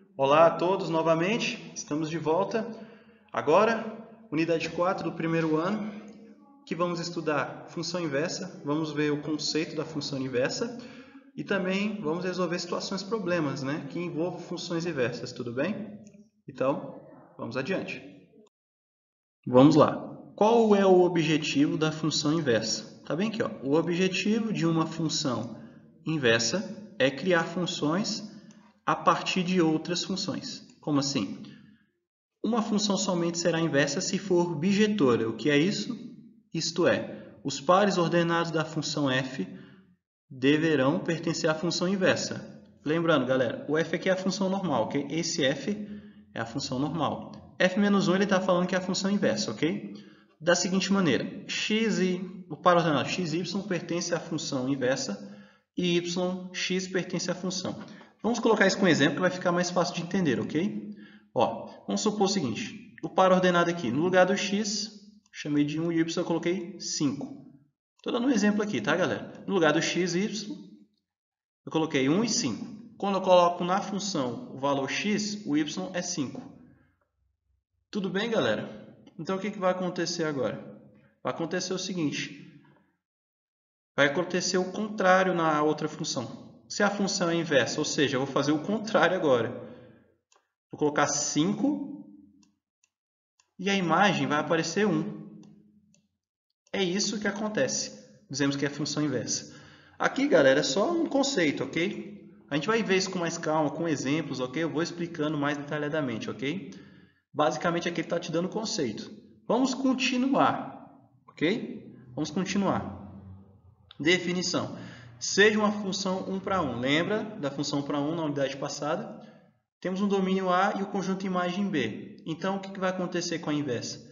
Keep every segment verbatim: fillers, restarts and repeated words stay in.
Olá a todos novamente, estamos de volta. Agora, unidade quatro do primeiro ano, que vamos estudar função inversa, vamos ver o conceito da função inversa e também vamos resolver situações problemas, né, que envolvam funções inversas, tudo bem? Então, vamos adiante. Vamos lá. Qual é o objetivo da função inversa? Tá bem aqui, ó. O objetivo de uma função inversa é criar funções a partir de outras funções. Como assim? Uma função somente será inversa se for bijetora. O que é isso? Isto é, os pares ordenados da função f deverão pertencer à função inversa. Lembrando, galera, o f aqui é a função normal, ok? Esse f é a função normal. f menos um ele está falando que é a função inversa, ok? Da seguinte maneira, x e o par ordenado x e y pertence à função inversa e y, x pertence à função. Vamos colocar isso com um exemplo que vai ficar mais fácil de entender, ok? Ó, vamos supor o seguinte, o par ordenado aqui, no lugar do x, chamei de um e y, eu coloquei cinco. Estou dando um exemplo aqui, tá, galera? No lugar do x e y, eu coloquei um e cinco. Quando eu coloco na função o valor x, o y é cinco. Tudo bem, galera? Então, o que, que vai acontecer agora? Vai acontecer o seguinte, vai acontecer o contrário na outra função. Se a função é inversa, ou seja, eu vou fazer o contrário agora. Vou colocar cinco e a imagem vai aparecer um. É isso que acontece. Dizemos que é função inversa. Aqui, galera, é só um conceito, ok? A gente vai ver isso com mais calma, com exemplos, ok? Eu vou explicando mais detalhadamente, ok? Basicamente, aqui ele está te dando o conceito. Vamos continuar, ok? Vamos continuar. Definição. Seja uma função um para um. Lembra da função um para um na unidade passada? Temos um domínio A e o conjunto imagem B. Então, o que vai acontecer com a inversa?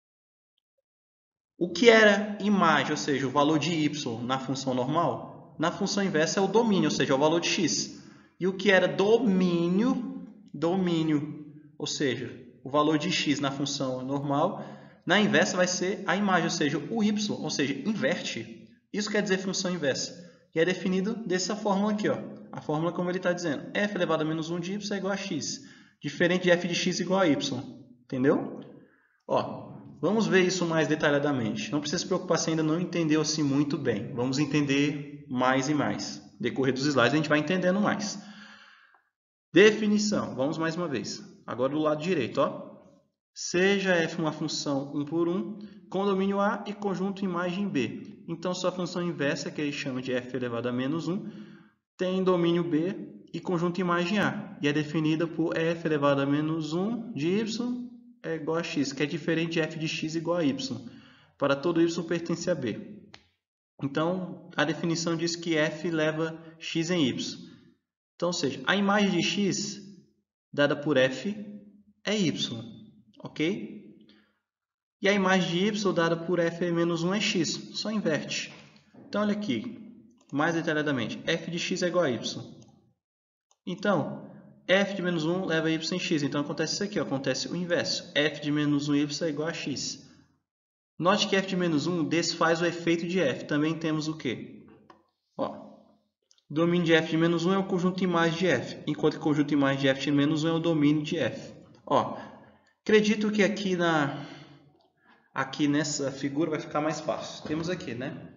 O que era imagem, ou seja, o valor de y na função normal, na função inversa é o domínio, ou seja, é o valor de x. E o que era domínio, domínio, ou seja, o valor de x na função normal, na inversa vai ser a imagem, ou seja, o y, ou seja, inverte. Isso quer dizer função inversa. E é definido dessa fórmula aqui, ó. A fórmula como ele está dizendo, f elevado a menos um de y é igual a x. Diferente de f de x igual a y. Entendeu? Ó, vamos ver isso mais detalhadamente. Não precisa se preocupar se ainda não entendeu assim muito bem. Vamos entender mais e mais. No decorrer dos slides a gente vai entendendo mais. Definição. Vamos mais uma vez. Agora do lado direito, ó. Seja f uma função um por um, com domínio A e conjunto imagem B. Então, sua função inversa, que ele chama de f elevado a menos um, tem domínio B e conjunto imagem A. E é definida por f elevado a menos um de y é igual a x, que é diferente de f de x igual a y. Para todo y pertence a B. Então, a definição diz que f leva x em y. Então, ou seja, a imagem de x dada por f é y. Ok? E a imagem de y dada por f menos um é x. Só inverte. Então, olha aqui. Mais detalhadamente. F de x é igual a y. Então, f de menos um leva y em x. Então, acontece isso aqui. Ó. Acontece o inverso. F de menos um y é igual a x. Note que f de menos um desfaz o efeito de f. Também temos o quê? Ó, domínio de f de menos um é o conjunto imagem de f. Enquanto que o conjunto imagem de f de menos um é o domínio de f. Ó, acredito que aqui, na, aqui nessa figura vai ficar mais fácil. Temos aqui, né?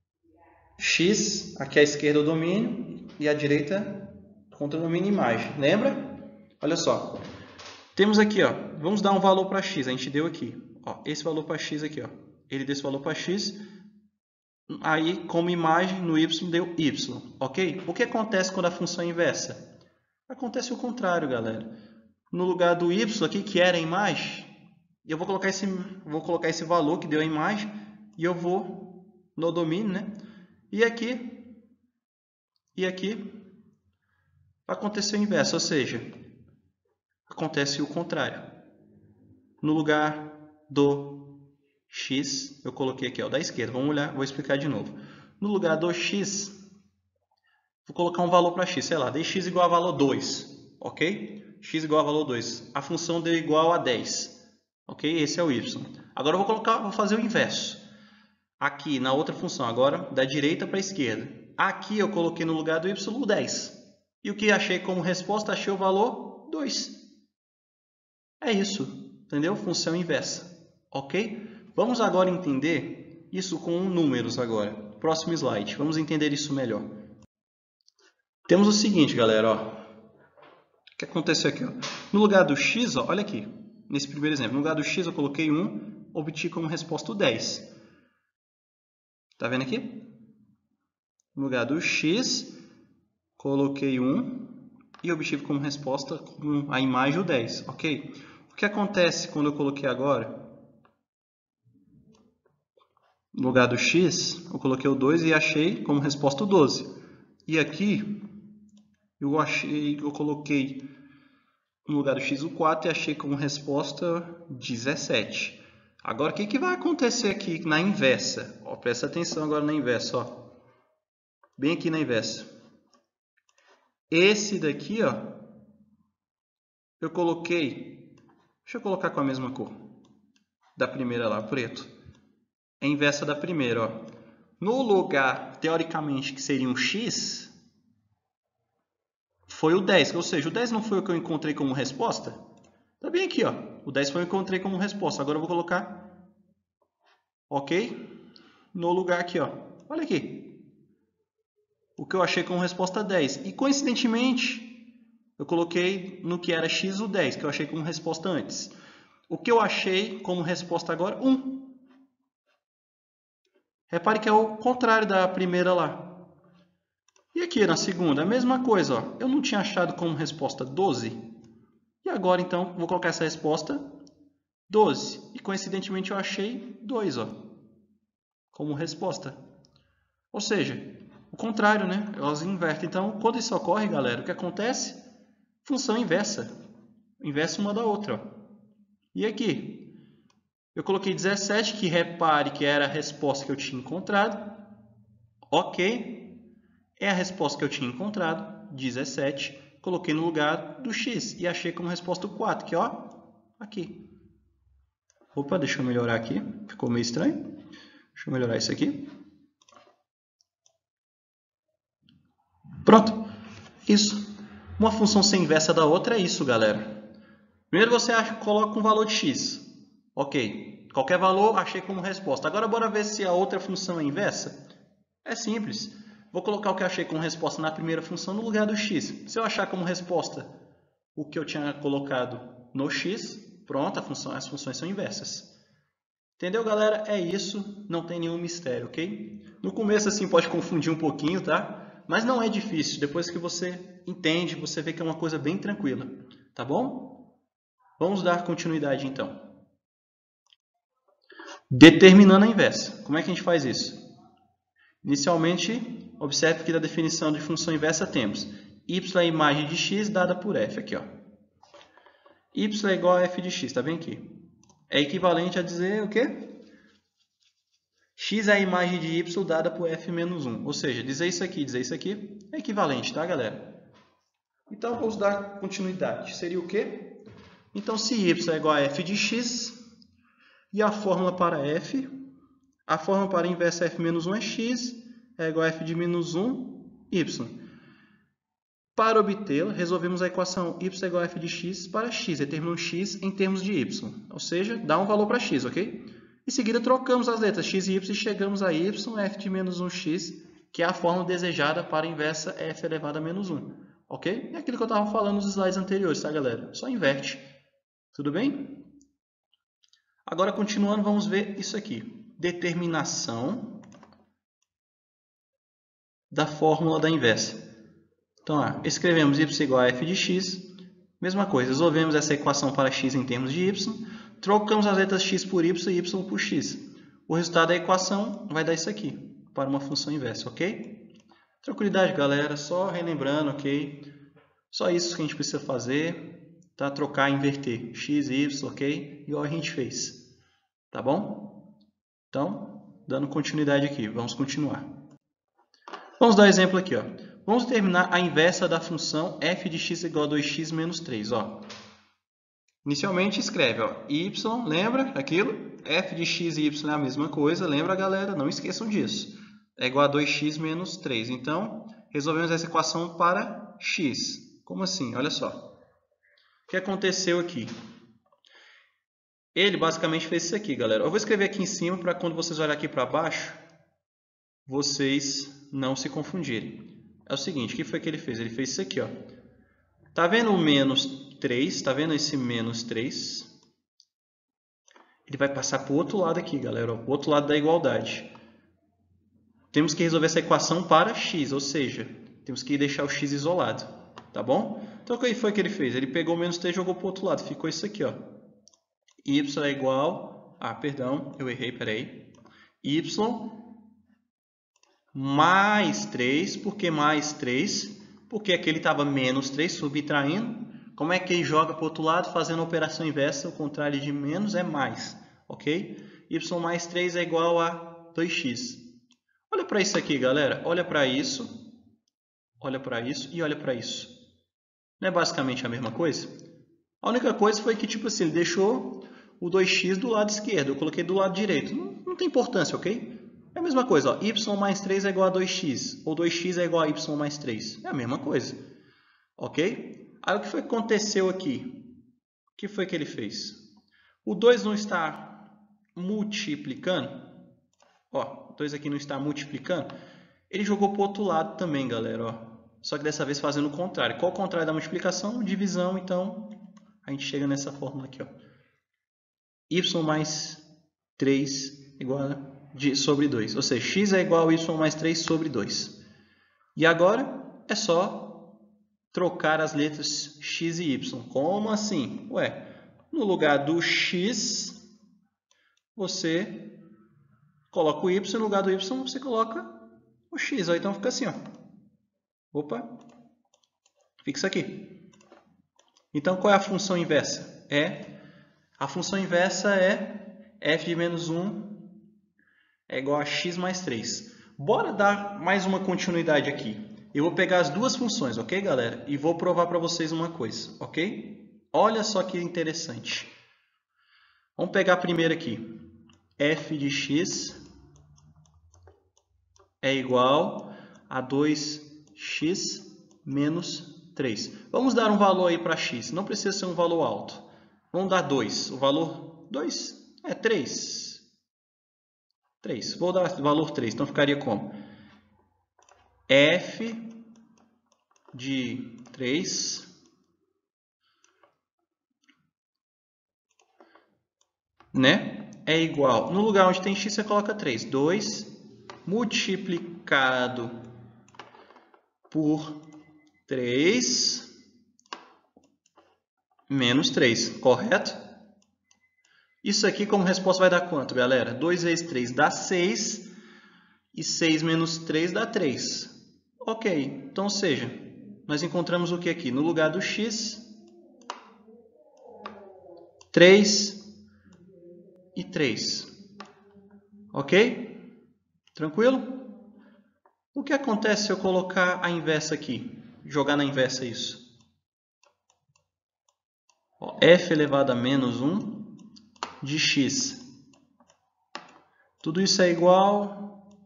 X, aqui à esquerda é o domínio e à direita contra o domínio imagem. Lembra? Olha só. Temos aqui, ó, vamos dar um valor para x. A gente deu aqui. Ó, esse valor para x aqui. Ó. Ele deu esse valor para x. Aí, como imagem, no y deu y. Ok? O que acontece quando a função é inversa? Acontece o contrário, galera. No lugar do y aqui, que era a imagem, eu vou colocar esse, vou colocar esse valor que deu a imagem e eu vou no domínio, né? E aqui, e aqui, vai acontecer o inverso, ou seja, acontece o contrário. No lugar do x, eu coloquei aqui, ó, da esquerda, vamos olhar, vou explicar de novo. No lugar do x, vou colocar um valor para x, sei lá, dx igual a valor dois, ok? X igual a valor dois, a função deu igual a dez, ok? Esse é o y. Agora eu vou colocar, vou fazer o inverso. Aqui na outra função, agora da direita para a esquerda. Aqui eu coloquei no lugar do y o dez. E o que achei como resposta? Achei o valor dois. É isso, entendeu? Função inversa, ok? Vamos agora entender isso com números agora. Próximo slide, vamos entender isso melhor. Temos o seguinte, galera, ó. O que aconteceu aqui? Ó? No lugar do x, ó, olha aqui, nesse primeiro exemplo, no lugar do x eu coloquei um, obtive como resposta o dez. Tá vendo aqui? No lugar do x, coloquei um e obtive como resposta a imagem o dez, ok? O que acontece quando eu coloquei agora? No lugar do x, eu coloquei o dois e achei como resposta o doze. E aqui, eu, achei, eu coloquei no lugar do x o quatro e achei como resposta dezessete. Agora, o que, que vai acontecer aqui na inversa? Ó, presta atenção agora na inversa. Ó. Bem aqui na inversa. Esse daqui, ó, eu coloquei... Deixa eu colocar com a mesma cor. Da primeira lá, preto. É a inversa da primeira. Ó. No lugar, teoricamente, que seria um x, foi o dez. Ou seja, o dez não foi o que eu encontrei como resposta? Tá bem aqui, ó. O dez foi o que eu encontrei como resposta. Agora eu vou colocar, ok? No lugar aqui, ó. Olha aqui. O que eu achei como resposta dez. E, coincidentemente, eu coloquei no que era x o dez, que eu achei como resposta antes. O que eu achei como resposta agora? um. Repare que é o contrário da primeira lá. E aqui na segunda, a mesma coisa. Ó. Eu não tinha achado como resposta doze. E agora, então, vou colocar essa resposta doze. E, coincidentemente, eu achei dois, ó, como resposta. Ou seja, o contrário, né? Elas invertem. Então, quando isso ocorre, galera, o que acontece? Função inversa. Inversa uma da outra. Ó. E aqui? Eu coloquei dezessete, que repare que era a resposta que eu tinha encontrado. Ok. É a resposta que eu tinha encontrado, dezessete. Coloquei no lugar do x e achei como resposta o quatro, que ó, aqui. Opa, deixa eu melhorar aqui. Ficou meio estranho. Deixa eu melhorar isso aqui. Pronto. Isso. Uma função ser inversa da outra é isso, galera. Primeiro você acha, coloca um valor de x. Ok. Qualquer valor, achei como resposta. Agora, bora ver se a outra função é inversa. É simples. Vou colocar o que eu achei como resposta na primeira função no lugar do x. Se eu achar como resposta o que eu tinha colocado no x, pronto, a função, as funções são inversas. Entendeu, galera? É isso, não tem nenhum mistério, ok? No começo, assim, pode confundir um pouquinho, tá? Mas não é difícil. Depois que você entende, você vê que é uma coisa bem tranquila, tá bom? Vamos dar continuidade, então. Determinando a inversa. Como é que a gente faz isso? Inicialmente, observe que da definição de função inversa temos y é a imagem de x dada por f. Aqui, ó. Y é igual a f de x, tá bem aqui? É equivalente a dizer o quê? X é a imagem de y dada por f menos um. Ou seja, dizer isso aqui, dizer isso aqui é equivalente, tá, galera? Então, vamos dar continuidade. Seria o quê? Então, se y é igual a f de x, e a fórmula para f, a fórmula para a inversa f menos um é x, é igual a f de menos um, y. Para obtê-la, resolvemos a equação y é igual a f de x para x, determinando x em termos de y. Ou seja, dá um valor para x, ok? Em seguida, trocamos as letras x e y e chegamos a y, f de menos um x, que é a fórmula desejada para a inversa f elevado a menos um. Ok? É aquilo que eu estava falando nos slides anteriores, tá, galera? Só inverte. Tudo bem? Agora, continuando, vamos ver isso aqui. Determinação da fórmula da inversa. Então, ó, escrevemos y igual a f de x. Mesma coisa, resolvemos essa equação para x em termos de y. Trocamos as letras x por y e y por x. O resultado da equação vai dar isso aqui, para uma função inversa, ok? Tranquilidade, galera. Só relembrando, ok? Só isso que a gente precisa fazer. Tá? Trocar, inverter x e y, ok? Igual a gente fez. Tá bom? Então, dando continuidade aqui. Vamos continuar. Vamos dar um exemplo aqui, ó. Vamos terminar a inversa da função f de x igual a dois x menos três. Ó. Inicialmente escreve ó, y, lembra aquilo? F de x e y é a mesma coisa, lembra, galera? Não esqueçam disso. É igual a dois x menos três. Então, resolvemos essa equação para x. Como assim? Olha só. que aconteceu aqui? Ele basicamente fez isso aqui, galera. Eu vou escrever aqui em cima para quando vocês olharem aqui para baixo, vocês não se confundirem. É o seguinte, o que foi que ele fez? Ele fez isso aqui, ó. Tá vendo o menos três? Tá vendo esse menos três? Ele vai passar para o outro lado aqui, galera. Para o outro lado da igualdade. Temos que resolver essa equação para x, ou seja, temos que deixar o x isolado. Tá bom? Então, o que foi que ele fez? Ele pegou o menos três e jogou para o outro lado. Ficou isso aqui, ó. Y é igual... Ah, perdão, eu errei, peraí. Y mais três. Por que mais três? Porque aqui ele estava menos três, subtraindo. Como é que ele joga para o outro lado? Fazendo a operação inversa, o contrário de menos é mais. Ok? Y mais três é igual a dois x. Olha para isso aqui, galera. Olha para isso. Olha para isso e olha para isso. Não é basicamente a mesma coisa? A única coisa foi que, tipo assim, ele deixou o dois x do lado esquerdo. Eu coloquei do lado direito. Não, não tem importância, ok? É a mesma coisa, ó. Y mais três é igual a dois x. Ou dois x é igual a Y mais três. É a mesma coisa. Ok? Aí o que foi que aconteceu aqui? O que foi que ele fez? O dois não está multiplicando. Ó, o dois aqui não está multiplicando. Ele jogou para o outro lado também, galera. Ó. Só que dessa vez fazendo o contrário. Qual o contrário da multiplicação? Divisão, então a gente chega nessa fórmula aqui, ó. Y mais três igual a de, sobre dois. Ou seja, x é igual a y mais três sobre dois. E agora é só trocar as letras x e y. Como assim? Ué, no lugar do x, você coloca o y, no lugar do y você coloca o x. Então fica assim, ó. Opa, fica isso aqui. Então qual é a função inversa? É, a função inversa é f de menos um é igual a x mais três. Bora dar mais uma continuidade aqui. Eu vou pegar as duas funções, ok, galera? E vou provar para vocês uma coisa, ok? Olha só que interessante. Vamos pegar a primeira aqui. F de x é igual a dois x menos três. Vamos dar um valor aí para x. Não precisa ser um valor alto. Vamos dar dois. O valor dois é três. três. Vou dar o valor três. Então ficaria como? F de três né? É igual. No lugar onde tem x, você coloca três. dois multiplicado por três menos três, correto? Isso aqui como resposta vai dar quanto, galera? dois vezes três dá seis. E seis menos três dá três. Ok, então, ou seja, nós encontramos o que aqui? No lugar do x, três e três. Ok? Tranquilo? O que acontece se eu colocar a inversa aqui? Jogar na inversa isso. Ó, f elevado a menos um de x. Tudo isso é igual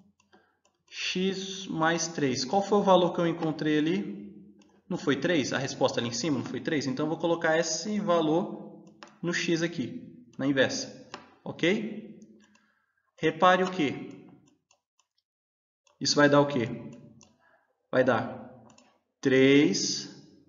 x mais três. Qual foi o valor que eu encontrei ali? Não foi três? A resposta ali em cima não foi três? Então, eu vou colocar esse valor no x aqui, na inversa. Ok? Repare o que? Isso vai dar o quê? Vai dar três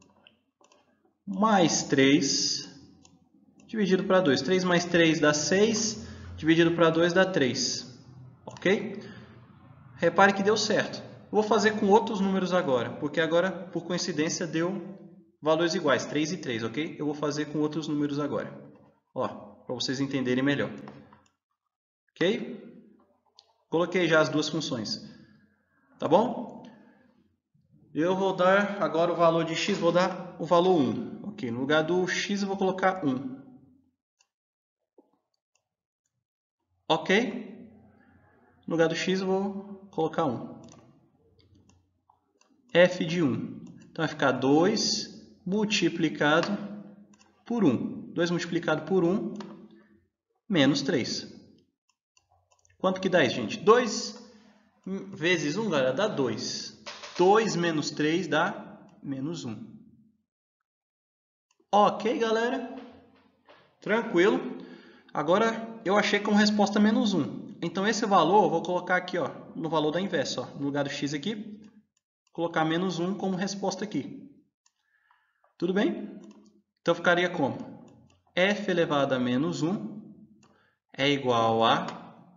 mais três dividido para dois. três mais três dá seis, dividido para dois dá três. Ok? Repare que deu certo. Vou fazer com outros números agora, porque agora, por coincidência, deu valores iguais, três e três, ok? Eu vou fazer com outros números agora, ó, para vocês entenderem melhor. Ok? Coloquei já as duas funções, tá bom? Eu vou dar agora o valor de x, vou dar o valor um, ok? No lugar do x eu vou colocar um. Ok? No lugar do x eu vou colocar um. F de um. Então vai ficar dois multiplicado por um. dois multiplicado por um menos três. Quanto que dá isso, gente? dois vezes um, galera, dá dois. dois menos três dá menos um. Ok, galera? Tranquilo. Agora, eu achei como resposta menos um. Então, esse valor, eu vou colocar aqui, ó, no valor da inversa. Ó, no lugar do x aqui, colocar menos um como resposta aqui. Tudo bem? Então, ficaria como? F elevado a menos um é igual a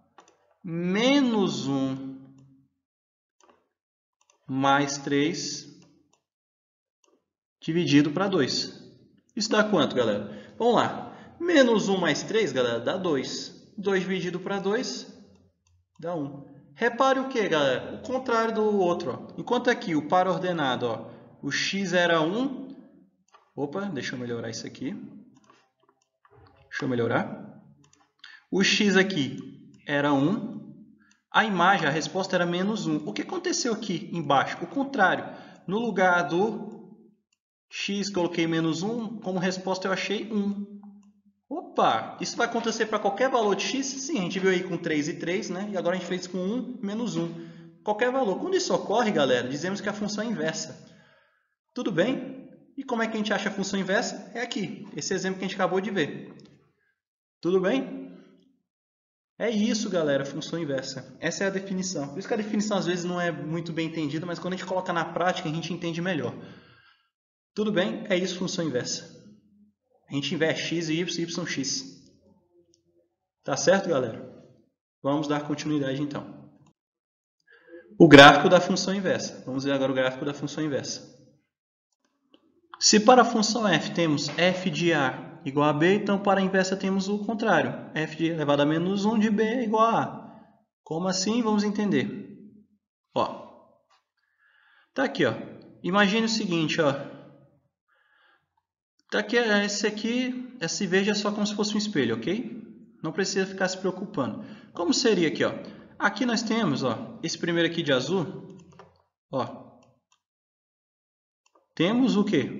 menos um mais três dividido para dois. Isso dá quanto, galera? Vamos lá. Menos um mais três, galera, dá dois. dois dividido para dois dá um. Repare o que, galera? O contrário do outro. Ó. Enquanto aqui o par ordenado, ó, o x era um. Opa, deixa eu melhorar isso aqui. Deixa eu melhorar. O x aqui era um. A imagem, a resposta era menos um. O que aconteceu aqui embaixo? O contrário. No lugar do x, coloquei menos um. Como resposta, eu achei um. Opa! Isso vai acontecer para qualquer valor de x? Sim, a gente viu aí com três e três, né? E agora a gente fez com um, menos um. Qualquer valor. Quando isso ocorre, galera, dizemos que a função é inversa. Tudo bem? E como é que a gente acha a função inversa? É aqui, esse exemplo que a gente acabou de ver. Tudo bem? É isso, galera, função inversa. Essa é a definição. Por isso que a definição às vezes não é muito bem entendida, mas quando a gente coloca na prática, a gente entende melhor. Tudo bem? É isso, função inversa. A gente inverte x e y, y, x. Tá certo, galera? Vamos dar continuidade, então. O gráfico da função inversa. Vamos ver agora o gráfico da função inversa. Se para a função f temos f de a igual a b, então para a inversa temos o contrário. F de elevado a menos um de b é igual a a. Como assim? Vamos entender. Ó. Tá aqui, ó. Imagine o seguinte, ó. Tá aqui, esse aqui, esse veja é só como se fosse um espelho, ok? Não precisa ficar se preocupando. Como seria aqui, ó? Aqui nós temos, ó, esse primeiro aqui de azul, ó. Temos o quê?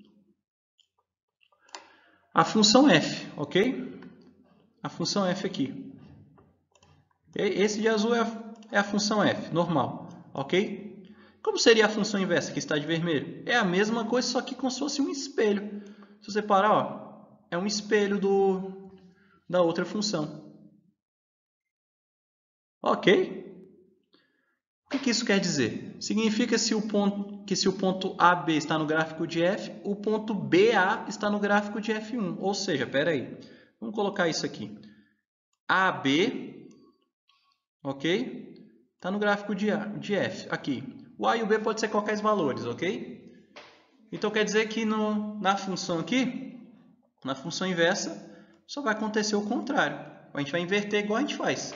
A função f, ok? A função f aqui. Esse de azul é a, é a função f, normal, ok? Como seria a função inversa, que está de vermelho? É a mesma coisa, só que como se fosse um espelho. Se você parar, ó, é um espelho do, da outra função. Ok? O que, que isso quer dizer? Significa se o ponto, que se o ponto A B está no gráfico de f, o ponto B A está no gráfico de f um. Ou seja, espera aí, vamos colocar isso aqui. A B, ok? Está no gráfico de, A, de f, aqui. O A e o B pode ser qualquer valores, ok? Então, quer dizer que no, na função aqui, na função inversa, só vai acontecer o contrário. A gente vai inverter igual a gente faz.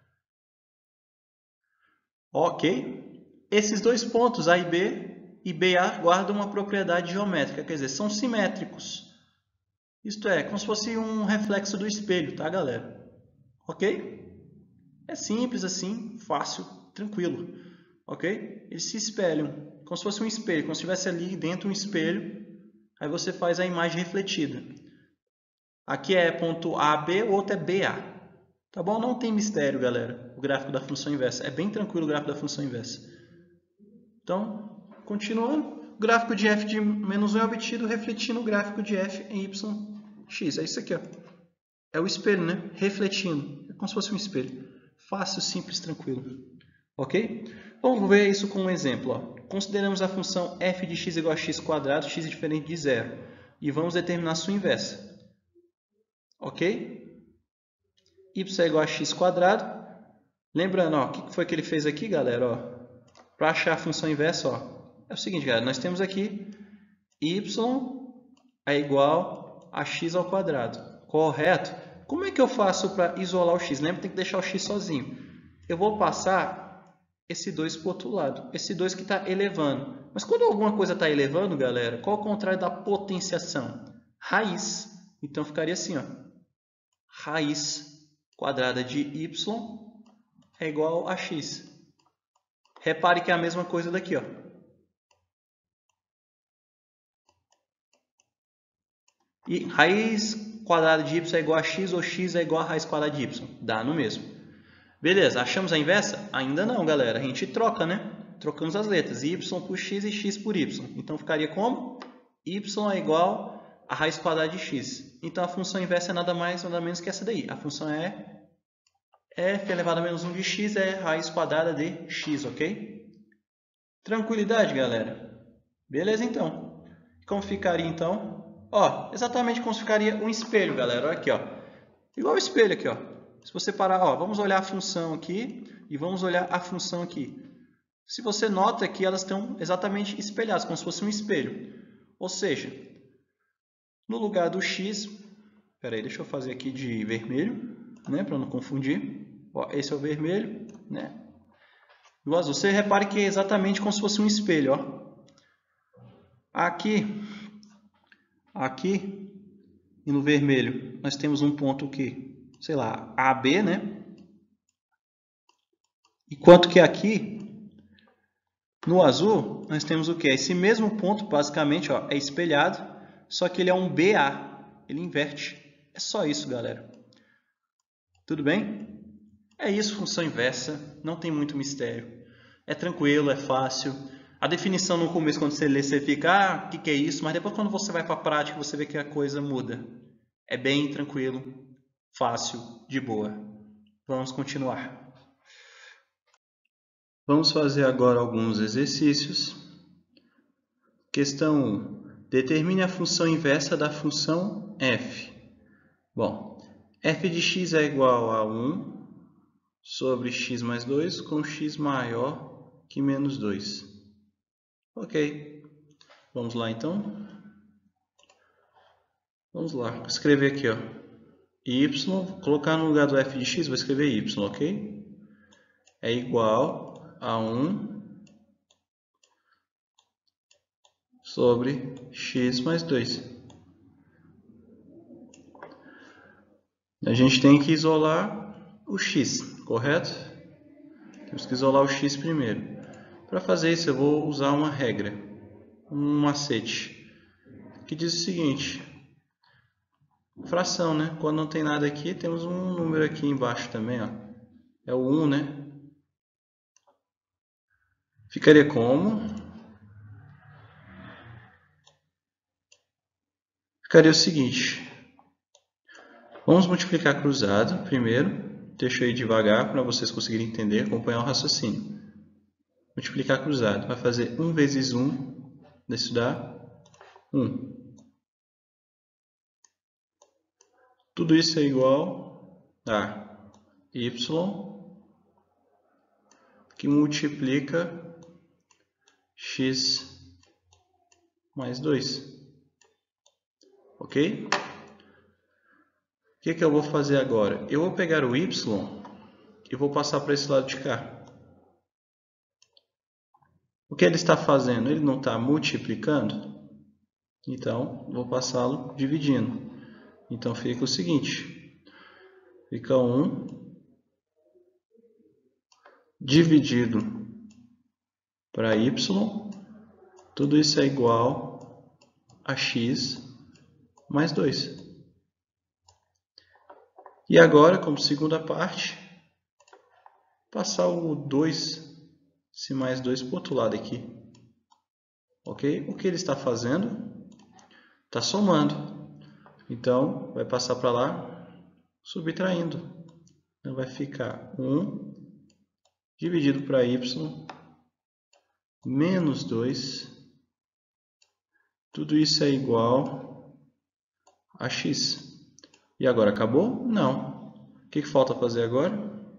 Ok? Esses dois pontos, A e B e B A, guardam uma propriedade geométrica, quer dizer, são simétricos. Isto é, como se fosse um reflexo do espelho, tá, galera? Ok? É simples assim, fácil, tranquilo. Ok? Eles se espelham, como se fosse um espelho, como se estivesse ali dentro um espelho, aí você faz a imagem refletida. Aqui é ponto A B, o outro é B A. Tá bom? Não tem mistério, galera, o gráfico da função inversa. É bem tranquilo o gráfico da função inversa. Então, continuando, o gráfico de f de menos um é obtido refletindo o gráfico de f em yx. É isso aqui, ó. É o espelho, né? Refletindo. É como se fosse um espelho. Fácil, simples, tranquilo. Ok? Vamos ver isso com um exemplo. Ó. Consideramos a função f de x igual a x quadrado, x é diferente de zero. E vamos determinar a sua inversa. Ok? Y é igual a x quadrado. Lembrando, ó, o que foi que ele fez aqui, galera? Para achar a função inversa, ó, é o seguinte, galera. Nós temos aqui y é igual a x ao quadrado. Correto? Como é que eu faço para isolar o x? Lembra que tem que deixar o x sozinho. Eu vou passar esse dois para o outro lado. Esse dois que está elevando. Mas quando alguma coisa está elevando, galera, qual é o contrário da potenciação? Raiz. Então, ficaria assim, ó. Raiz quadrada de y é igual a x. Repare que é a mesma coisa daqui, ó. E raiz quadrada de y é igual a x ou x é igual a raiz quadrada de y. Dá no mesmo. Beleza, achamos a inversa? Ainda não, galera. A gente troca, né? Trocamos as letras. Y por x e x por y. Então, ficaria como? Y é igual a raiz quadrada de x. Então, a função inversa é nada mais, nada menos que essa daí. A função é f elevado a menos um de x é raiz quadrada de x, ok? Tranquilidade, galera? Beleza, então. Como ficaria, então? Ó, exatamente como ficaria um espelho, galera. Olha aqui, ó. Igual o espelho aqui, ó. Se você parar, ó, vamos olhar a função aqui e vamos olhar a função aqui. Se você nota que elas estão exatamente espelhadas, como se fosse um espelho. Ou seja, no lugar do x... Espera aí, deixa eu fazer aqui de vermelho, né, para não confundir. Ó, esse é o vermelho, né? E o azul. Você repare que é exatamente como se fosse um espelho, ó. Aqui, aqui e no vermelho, nós temos um ponto que, sei lá, A B, né? Enquanto que aqui, no azul, nós temos o que? Esse mesmo ponto, basicamente, ó, é espelhado, só que ele é um B A, ele inverte. É só isso, galera. Tudo bem? É isso, função inversa, não tem muito mistério. É tranquilo, é fácil. A definição no começo, quando você lê, você fica, ah, o que, que é isso? Mas depois, quando você vai para a prática, você vê que a coisa muda. É bem tranquilo, fácil, de boa. Vamos continuar. Vamos fazer agora alguns exercícios. Questão um. Determine a função inversa da função f. Bom, f de x é igual a um sobre x mais dois com x maior que menos dois. Ok. Vamos lá, então. Vamos lá. Escrever aqui, ó. Y, colocar no lugar do f de x, vou escrever y, ok? É igual a um sobre x mais dois. A gente tem que isolar o x, correto? Temos que isolar o x primeiro. Para fazer isso, eu vou usar uma regra, um macete, que diz o seguinte: fração, né? Quando não tem nada aqui, temos um número aqui embaixo também, ó. É o um, né? Ficaria como? Ficaria o seguinte. Vamos multiplicar cruzado primeiro. Deixa eu ir devagar para vocês conseguirem entender, acompanhar o raciocínio. Multiplicar cruzado. Vai fazer um vezes um. Isso dá um. Tudo isso é igual a y que multiplica x mais dois. Ok? O que, que eu vou fazer agora? Eu vou pegar o y e vou passar para esse lado de cá. O que ele está fazendo? Ele não está multiplicando? Então, vou passá-lo dividindo. Então, fica o seguinte. Fica um dividido para y. Tudo isso é igual a x mais dois. E agora, como segunda parte, passar o dois, esse mais dois, para o outro lado aqui. Ok? O que ele está fazendo? Está somando. Então, vai passar para lá, subtraindo. Então, vai ficar um dividido para y menos dois. Tudo isso é igual a x. E agora acabou? Não. O que, que falta fazer agora?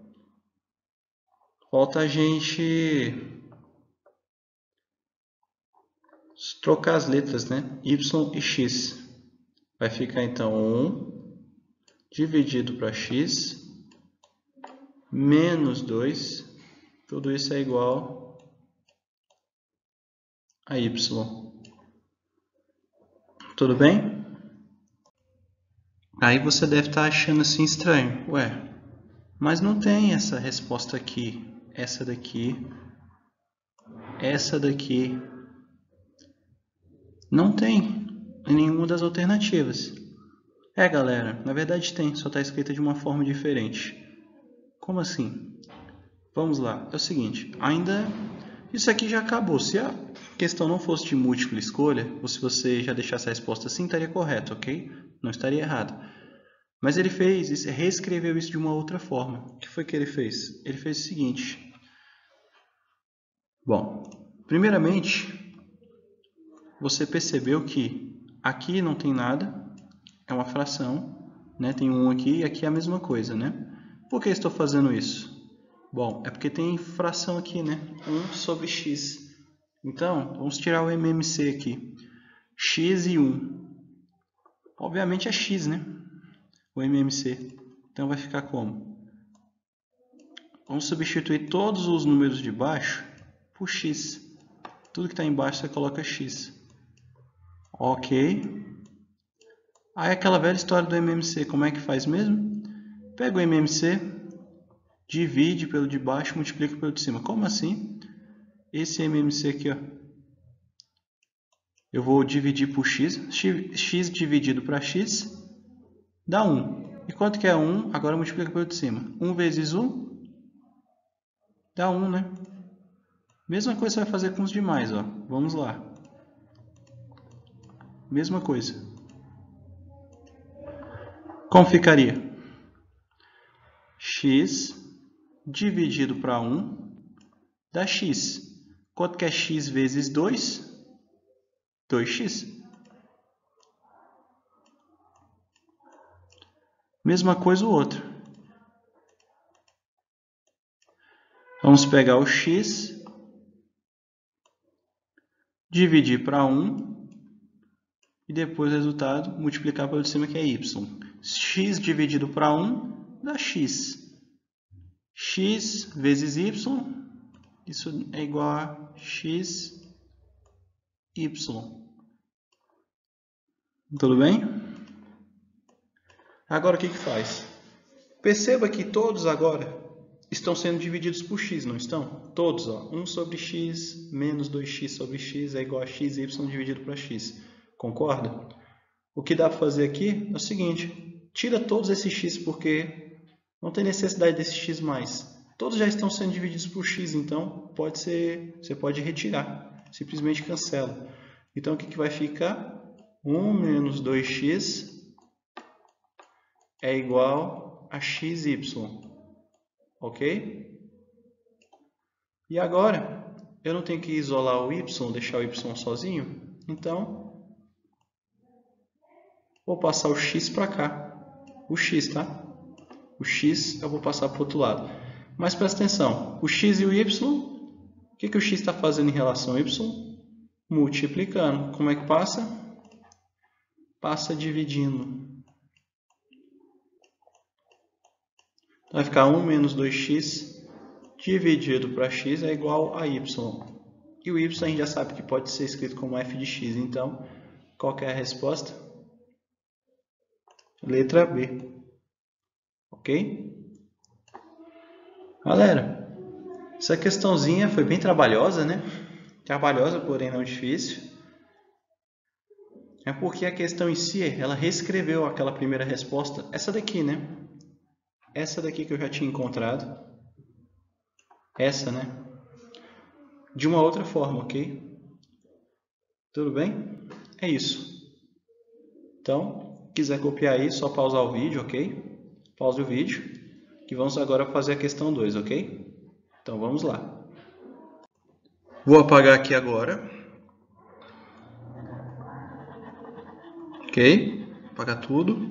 Falta a gente trocar as letras, né? Y e x. Vai ficar então um dividido para x menos dois. Tudo isso é igual a y. Tudo bem? Aí você deve estar achando assim estranho. Ué, mas não tem essa resposta aqui. Essa daqui. Essa daqui. Não tem em nenhuma das alternativas. É, galera, na verdade tem, só está escrita de uma forma diferente. Como assim? Vamos lá, é o seguinte, ainda Isso aqui já acabou. Se a questão não fosse de múltipla escolha, ou se você já deixasse a resposta assim, estaria correto, ok? Não estaria errado. Mas ele fez isso, reescreveu isso de uma outra forma. O que foi que ele fez? Ele fez o seguinte. Bom, primeiramente, você percebeu que aqui não tem nada, é uma fração, né? Tem um aqui e aqui é a mesma coisa, né? Por que estou fazendo isso? Bom, é porque tem fração aqui, né? um sobre x. Então, vamos tirar o M M C aqui. X e um. Obviamente é x, né? O M M C. Então vai ficar como? Vamos substituir todos os números de baixo por x. Tudo que está embaixo você coloca x. Ok. Aí aquela velha história do M M C, como é que faz mesmo? Pega o M M C, divide pelo de baixo, multiplica pelo de cima. Como assim? Esse M M C aqui, ó, eu vou dividir por x. X dividido para x dá um. E quanto que é um? Agora multiplica pelo de cima. um vezes um dá um, né? Mesma coisa você vai fazer com os demais, ó. Vamos lá. Mesma coisa. Como ficaria? X dividido para um dá x. Quanto que é x vezes dois? dois x. Mesma coisa o outro. Vamos pegar o x, dividir para um e depois o resultado multiplicar pelo de cima, que é y. X dividido para um dá x. X vezes y, isso é igual a x, y. Tudo bem? Agora o que que faz? Perceba que todos agora estão sendo divididos por x, não estão? Todos, ó. um sobre x menos dois x sobre x é igual a x, y dividido para x. Concorda? O que dá para fazer aqui é o seguinte. Tira todos esses x porque não tem necessidade desse x mais. Todos já estão sendo divididos por x, então pode ser, você pode retirar. Simplesmente cancela. Então o que que vai ficar? um menos dois x é igual a xy. Ok? E agora, eu não tenho que isolar o y, deixar o y sozinho. Então, vou passar o x para cá. O x, tá? O x eu vou passar para o outro lado. Mas presta atenção, o x e o y, o que, que o x está fazendo em relação ao y? Multiplicando. Como é que passa? Passa dividindo. Então, vai ficar um menos dois x dividido para x é igual a y. E o y a gente já sabe que pode ser escrito como f de x. Então, qual que é a resposta? Letra B. Ok? Galera, essa questãozinha foi bem trabalhosa, né? Trabalhosa, porém não difícil. É porque a questão em si, ela reescreveu aquela primeira resposta. Essa daqui, né? Essa daqui que eu já tinha encontrado. Essa, né? De uma outra forma, ok? Tudo bem? É isso. Então, quiser copiar aí, só pausar o vídeo, ok? Pause o vídeo. Que vamos agora fazer a questão dois, ok? Então, vamos lá. Vou apagar aqui agora. Ok? Apagar tudo.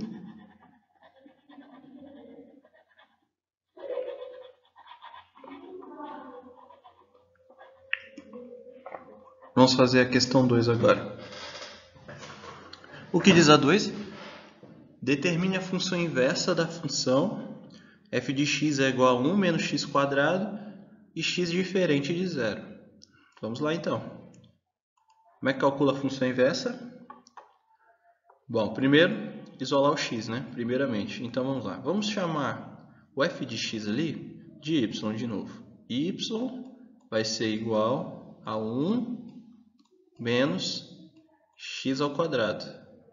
Vamos fazer a questão dois agora. O que diz a dois? Determine a função inversa da função f de x é igual a um menos x quadrado e x diferente de zero. Vamos lá então. Como é que calcula a função inversa? Bom, primeiro, isolar o x, né? Primeiramente. Então vamos lá. Vamos chamar o f de x ali de y de novo. Y vai ser igual a um menos x ao quadrado.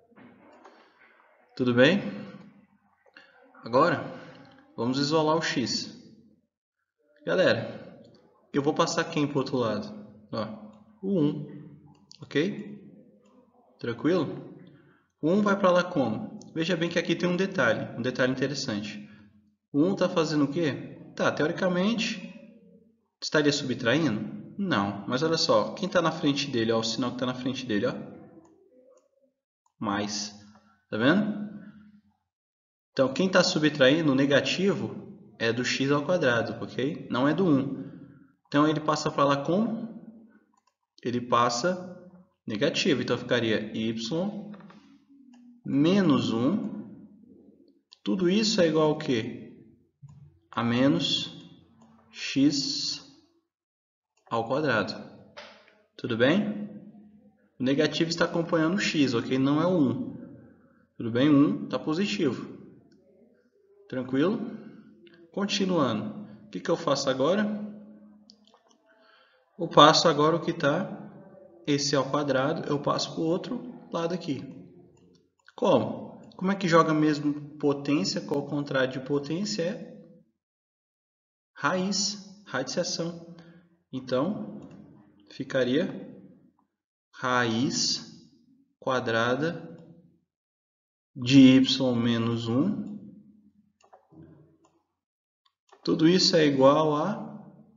Tudo bem? Agora, vamos isolar o x. Galera, eu vou passar quem para o outro lado? Ó, o um, ok? Tranquilo? O um vai para lá como? Veja bem que aqui tem um detalhe, um detalhe interessante. O um está fazendo o quê? Tá, teoricamente, estaria subtraindo? Não, mas olha só, quem está na frente dele, ó, o sinal que está na frente dele, ó. Mais, tá vendo? Então, quem está subtraindo, o negativo, é do x ao quadrado, ok? Não é do um. Então, ele passa para lá como? Ele passa negativo, então ficaria y menos um. Tudo isso é igual ao quê? A menos x ao quadrado. Tudo bem? O negativo está acompanhando o x, ok? Não é o um. Tudo bem? um está positivo. Tranquilo? Continuando. O que, que eu faço agora? Eu passo agora o que está, esse ao quadrado, eu passo para o outro lado aqui. Como? Como é que joga mesmo potência? Qual o contrário de potência? É raiz, radiciação. Então, ficaria raiz quadrada de y menos um. Tudo isso é igual a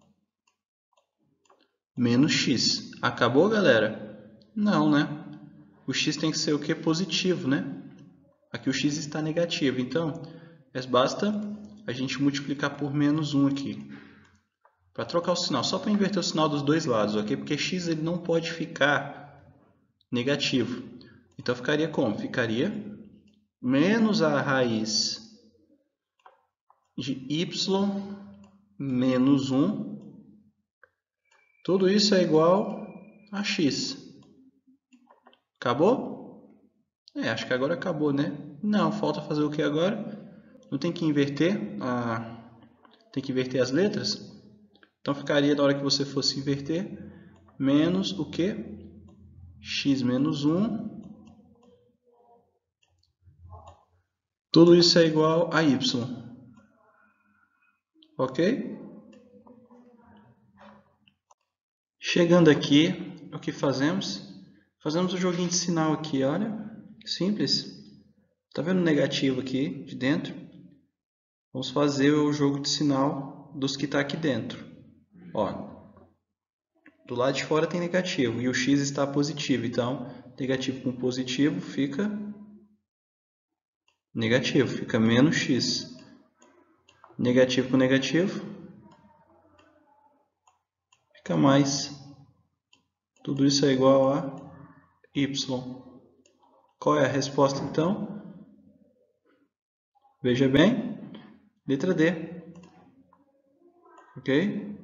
menos x. Acabou, galera? Não, né? O x tem que ser o que? Positivo, né? Aqui o x está negativo. Então, basta a gente multiplicar por menos um aqui. Para trocar o sinal, só para inverter o sinal dos dois lados, ok? Porque x ele não pode ficar negativo. Então, ficaria como? Ficaria menos a raiz de y menos um. Tudo isso é igual a x. Acabou? É, acho que agora acabou, né? Não, falta fazer o que agora? Não tem que inverter? Ah, tem que inverter as letras? Então, ficaria, na hora que você fosse inverter, menos o que? X menos um. Tudo isso é igual a y. Ok? Chegando aqui, o que fazemos? Fazemos o joguinho de sinal aqui, olha. Simples. Tá vendo o negativo aqui de dentro? Vamos fazer o jogo de sinal dos que está aqui dentro. Ó, do lado de fora tem negativo e o x está positivo. Então, negativo com positivo fica negativo, fica menos x. Negativo com negativo fica mais. Tudo isso é igual a y. Qual é a resposta, então? Veja bem, letra D. Ok?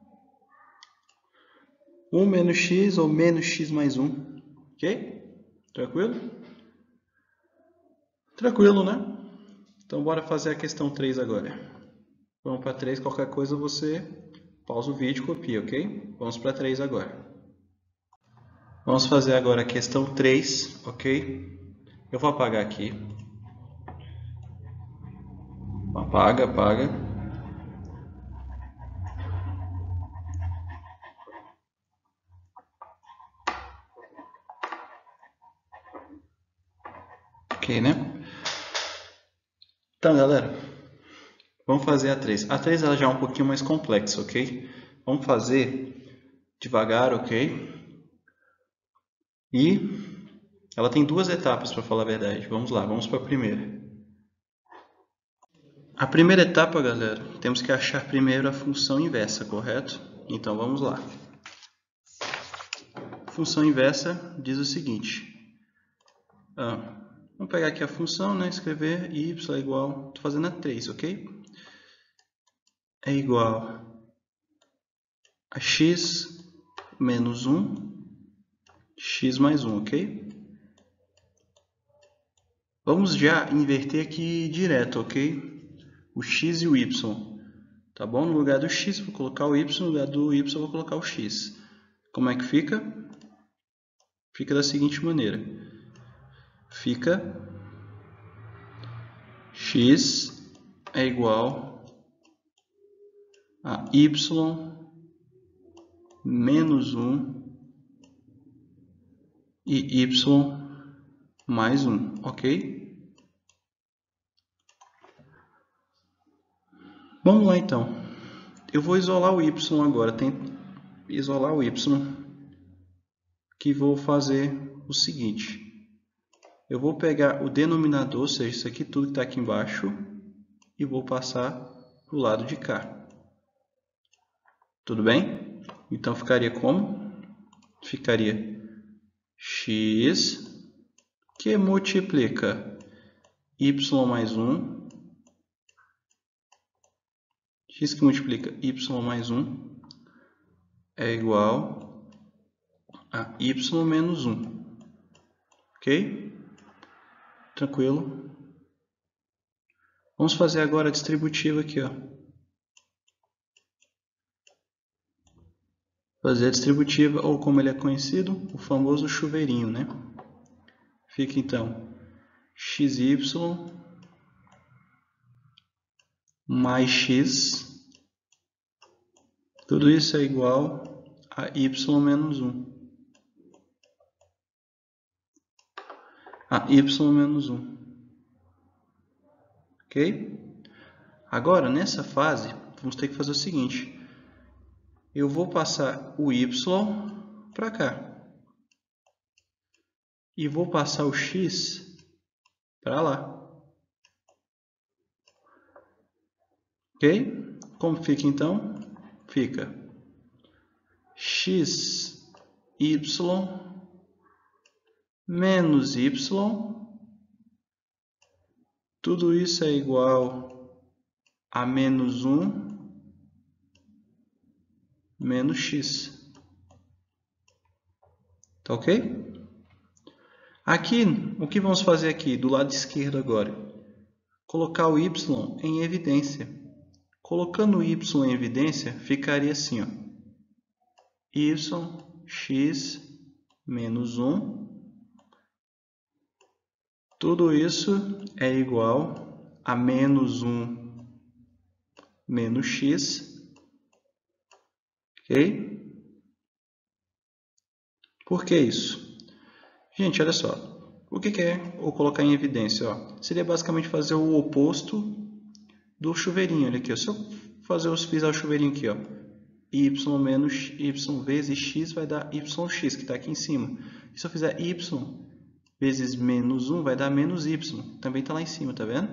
um menos x ou menos x mais um. Ok? Tranquilo? Tranquilo, né? Então, bora fazer a questão três agora. Vamos para três, qualquer coisa você pausa o vídeo e copia, ok? Vamos para três agora. Vamos fazer agora a questão três, ok? Eu vou apagar aqui. Apaga, apaga. Ok, né? Então, galera, vamos fazer a três. A três ela já é um pouquinho mais complexa, ok? Vamos fazer devagar, ok? E ela tem duas etapas, para falar a verdade. Vamos lá, vamos para a primeira. A primeira etapa, galera, temos que achar primeiro a função inversa, correto? Então, vamos lá. A função inversa diz o seguinte. Ah, vamos pegar aqui a função, né? Escrever y é igual... Estou fazendo a três, ok? É igual a x menos um, x mais um, ok? Vamos já inverter aqui direto, ok? O x e o y, tá bom? No lugar do x vou colocar o y, no lugar do y vou colocar o x. Como é que fica? Fica da seguinte maneira. Fica x é igual a y menos um e y mais um, ok? Vamos lá então. Eu vou isolar o y agora, tem isolar o y, que vou fazer o seguinte. Eu vou pegar o denominador, ou seja, isso aqui tudo que está aqui embaixo, e vou passar para o lado de cá. Tudo bem? Então ficaria como? Ficaria x que multiplica y mais um, x que multiplica y mais um é igual a y menos um. Ok? Tranquilo? Vamos fazer agora a distributiva aqui, ó. Fazer a distributiva, ou como ele é conhecido, o famoso chuveirinho, né? Fica então xy mais x, tudo isso é igual a y menos um. A y menos um. Ok? Agora, nessa fase, vamos ter que fazer o seguinte. Eu vou passar o y para cá. E vou passar o x para lá. Ok? Como fica então? Fica x, y, menos y, tudo isso é igual a menos um menos x. Tá ok? Aqui, o que vamos fazer aqui do lado esquerdo agora? Colocar o y em evidência. Colocando o y em evidência, ficaria assim, ó. Y, x, menos um. Tudo isso é igual a menos um menos x. Ok? Por que isso? Gente, olha só. O que é ou colocar em evidência? Ó, seria basicamente fazer o oposto do chuveirinho. Olha aqui, ó. Se eu fazer, eu fizer o chuveirinho aqui, ó, y menos y vezes x vai dar yx, que está aqui em cima. E se eu fizer y vezes menos um, vai dar menos y. Também está lá em cima, tá vendo?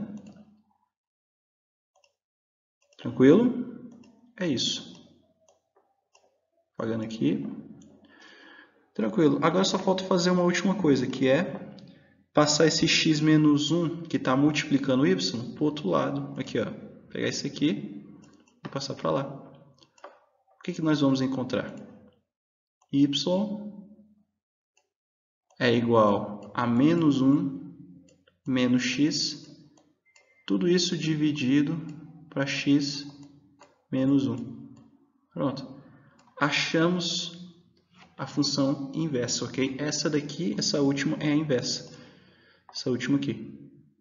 Tranquilo? É isso. Apagando aqui. Tranquilo. Agora só falta fazer uma última coisa, que é passar esse x menos um, que está multiplicando o y, para o outro lado. Aqui, ó. Pegar esse aqui e passar para lá. O que, que nós vamos encontrar? Y é igual a menos um menos x, tudo isso dividido para x menos um. Pronto. Achamos a função inversa, ok? Essa daqui, essa última é a inversa. Essa última aqui.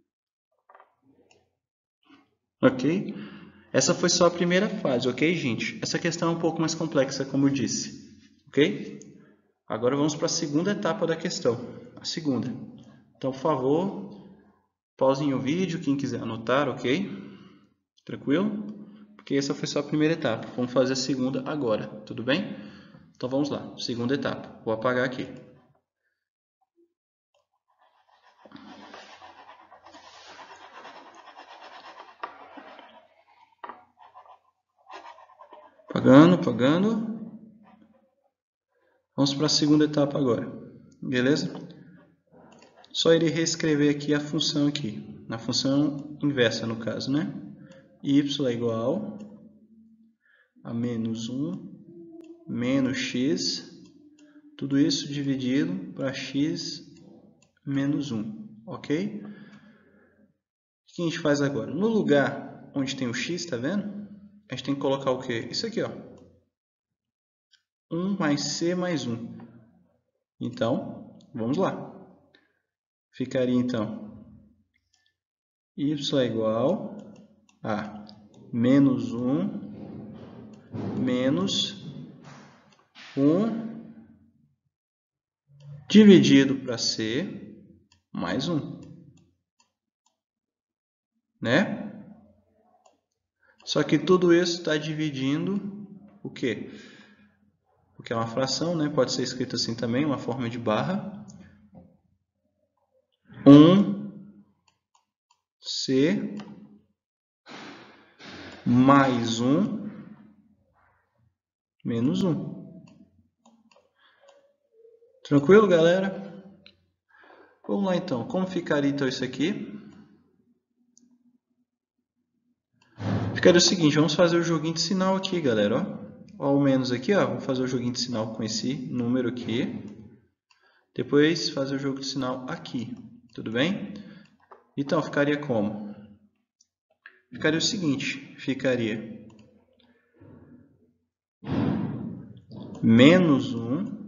Ok? Essa foi só a primeira fase, ok, gente? Essa questão é um pouco mais complexa, como eu disse. Ok? Agora vamos para a segunda etapa da questão. A segunda. Então, por favor, pausem o vídeo, quem quiser anotar, ok? Tranquilo? Porque essa foi só a primeira etapa. Vamos fazer a segunda agora, tudo bem? Então vamos lá, segunda etapa. Vou apagar aqui. Apagando, apagando. Vamos para a segunda etapa agora. Beleza? Só irei reescrever aqui a função aqui. Na função inversa, no caso, né? Y é igual a menos um menos x. Tudo isso dividido para x menos um. Ok? O que a gente faz agora? No lugar onde tem o x, tá vendo? A gente tem que colocar o quê? Isso aqui, ó. um mais c mais um. Então, vamos lá. Ficaria, então, y é igual a menos um menos um dividido para C mais um. Né? Só que tudo isso está dividindo o quê? Porque é uma fração, né? Pode ser escrito assim também, uma forma de barra. um C mais um menos um. Tranquilo, galera? Vamos lá então. Como ficaria então isso aqui? Ficaria o seguinte, vamos fazer o joguinho de sinal aqui, galera. Ó. Ao menos aqui, ó, vamos fazer o joguinho de sinal com esse número aqui. Depois fazer o jogo de sinal aqui. Tudo bem? Então, ficaria como? Ficaria o seguinte, ficaria menos um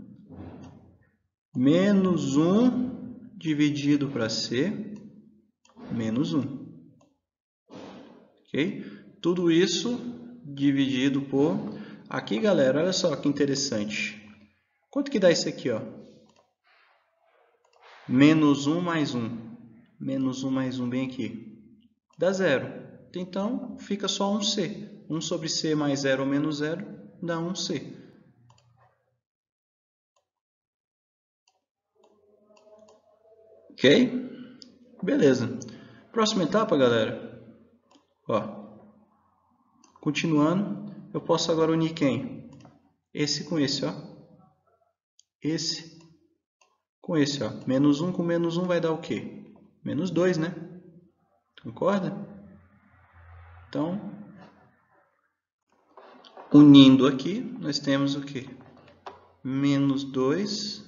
menos um dividido para C menos um. Ok? Tudo isso dividido por... Aqui, galera, olha só que interessante. Quanto que dá isso aqui, ó? Menos um mais um. Menos um mais um bem aqui. Dá zero. Então, fica só um C. um sobre C mais zero ou menos zero dá um C. Ok? Beleza. Próxima etapa, galera. Ó. Continuando, eu posso agora unir quem? Esse com esse, ó. Esse com esse, ó. Menos um com menos um vai dar o quê? Menos dois, né? Concorda? Então, unindo aqui, nós temos o quê? Menos dois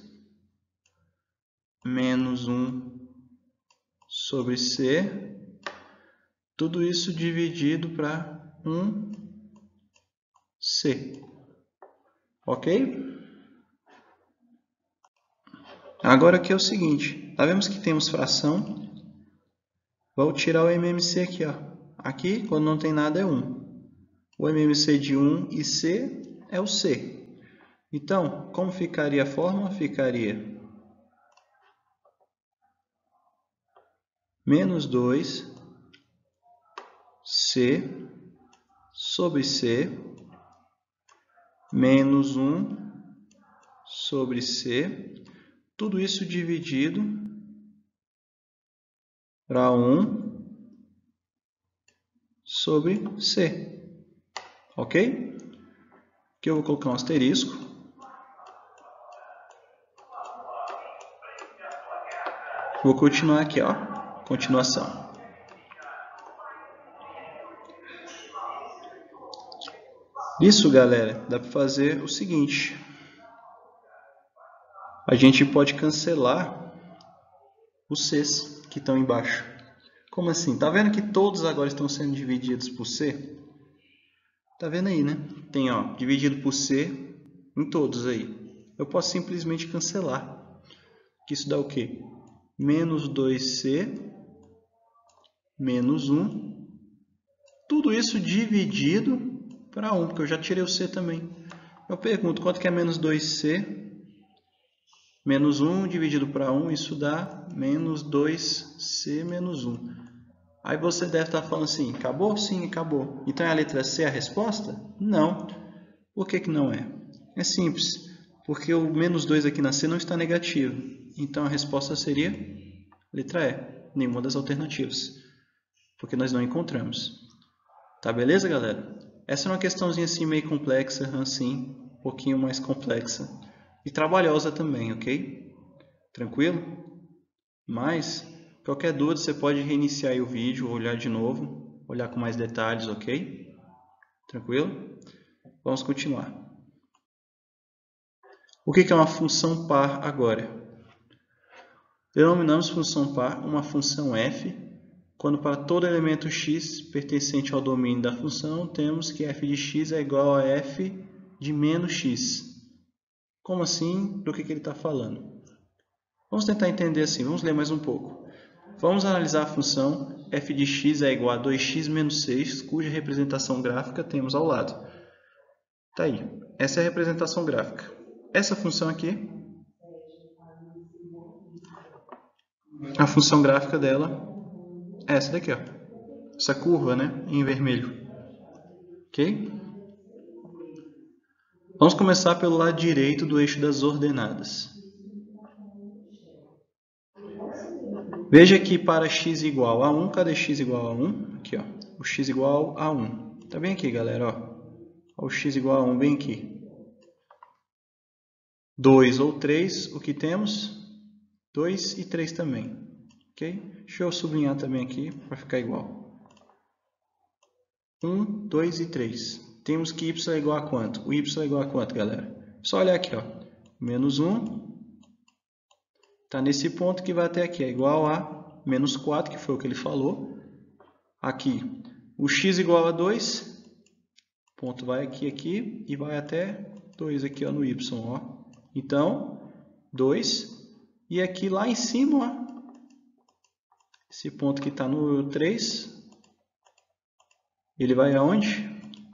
menos um sobre C, tudo isso dividido para um C. Ok? Agora aqui é o seguinte, tá vendo que temos fração? Vou tirar o M M C aqui, ó. Aqui, quando não tem nada, é um. O M M C de um e C é o C. Então, como ficaria a fórmula? Ficaria menos dois C sobre C menos um sobre C, tudo isso dividido para um sobre C. Ok? Aqui eu vou colocar um asterisco. Vou continuar aqui, ó. Continuação. Isso, galera, dá para fazer o seguinte. A gente pode cancelar os Cs que estão embaixo. Como assim? Tá vendo que todos agora estão sendo divididos por C? Tá vendo aí, né? Tem, ó, dividido por C em todos aí. Eu posso simplesmente cancelar. Que isso dá o quê? Menos dois C menos um. Tudo isso dividido para um, porque eu já tirei o C também. Eu pergunto, quanto que é menos dois C? Menos um dividido para um, isso dá menos dois C menos um. Aí você deve estar falando assim, acabou? Sim, acabou. Então é a letra C a resposta? Não. Por que que não é? É simples, porque o menos dois aqui na C não está negativo. Então a resposta seria letra E, nenhuma das alternativas, porque nós não encontramos. Tá beleza, galera? Essa é uma questãozinha assim meio complexa, assim, um pouquinho mais complexa. E trabalhosa também, ok? Tranquilo? Mas, qualquer dúvida, você pode reiniciar aí o vídeo, olhar de novo, olhar com mais detalhes, ok? Tranquilo? Vamos continuar. O que é uma função par agora? Denominamos função par uma função f, quando para todo elemento x pertencente ao domínio da função, temos que f de x é igual a f de menos x. Como assim? Do que, que ele está falando? Vamos tentar entender assim, vamos ler mais um pouco. Vamos analisar a função f de x é igual a dois x menos seis, cuja representação gráfica temos ao lado. Tá aí, essa é a representação gráfica. essa função aqui, a função gráfica dela é essa daqui, ó. Essa curva, né, em vermelho. Ok? Vamos começar pelo lado direito do eixo das ordenadas. Veja que para x igual a um, cadê x igual a um? Aqui, ó. O x igual a um. Tá bem aqui, galera, ó. O x igual a um bem aqui. dois ou três, o que temos? dois e três também. Ok? Deixa eu sublinhar também aqui para ficar igual. um, dois e três. Temos que y é igual a quanto? O y é igual a quanto, galera? Só olhar aqui, ó. Menos um. Está nesse ponto que vai até aqui. É igual a menos quatro, que foi o que ele falou. Aqui, o x igual a dois. Ponto vai aqui, aqui. E vai até dois aqui, ó, no y, ó. Então, dois. E aqui lá em cima, ó, esse ponto que está no três, ele vai aonde?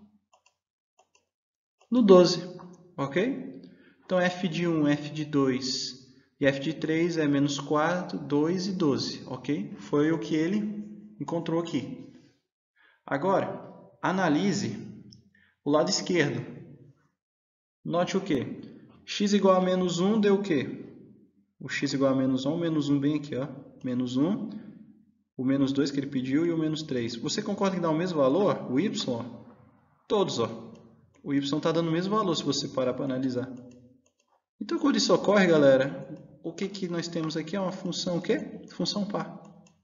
No doze, ok? Então, f de um, f de dois e f de três é menos quatro, dois e doze, ok? Foi o que ele encontrou aqui. Agora, analise o lado esquerdo. Note o quê? X igual a menos um deu o quê? O x igual a menos um, menos um bem aqui, ó. Menos um, o menos dois que ele pediu e o menos três. Você concorda que dá o mesmo valor? O y, ó. Todos, ó. O y está dando o mesmo valor se você parar para analisar. Então, quando isso ocorre, galera, o que, que nós temos aqui é uma função o quê? Função par.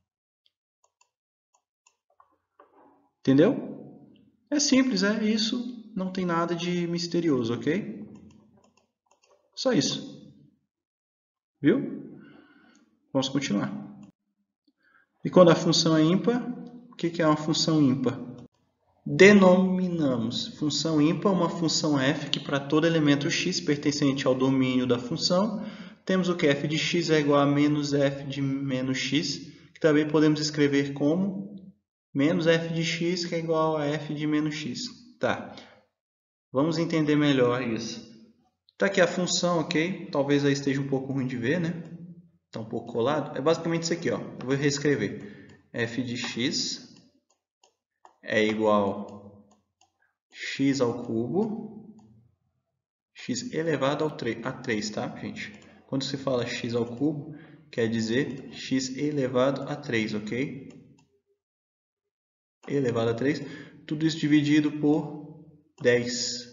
Entendeu? É simples, é isso. Não tem nada de misterioso, ok? Só isso. Viu? Vamos continuar. E quando a função é ímpar, o que é uma função ímpar? Denominamos função ímpar uma função f que para todo elemento x pertencente ao domínio da função, temos o que f de x é igual a menos f de menos x, que também podemos escrever como menos f de x que é igual a f de menos x. Tá. Vamos entender melhor isso. Tá aqui a função, ok? Talvez aí esteja um pouco ruim de ver, né? Está um pouco colado. É basicamente isso aqui, ó. Eu vou reescrever. F de x é igual a x ao cubo, x elevado a três, tá, gente? Quando se fala x ao cubo, quer dizer x elevado a três, ok? Elevado a três. Tudo isso dividido por dez,